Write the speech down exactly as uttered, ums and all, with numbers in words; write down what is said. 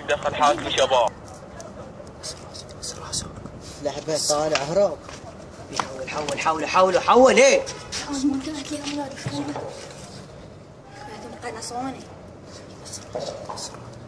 دخل حاكم شباب. لعبة طالع هرب. يحول حول حول حول حول ايه؟ ما كانت لي اولاد في كلمه. كانت نصراني.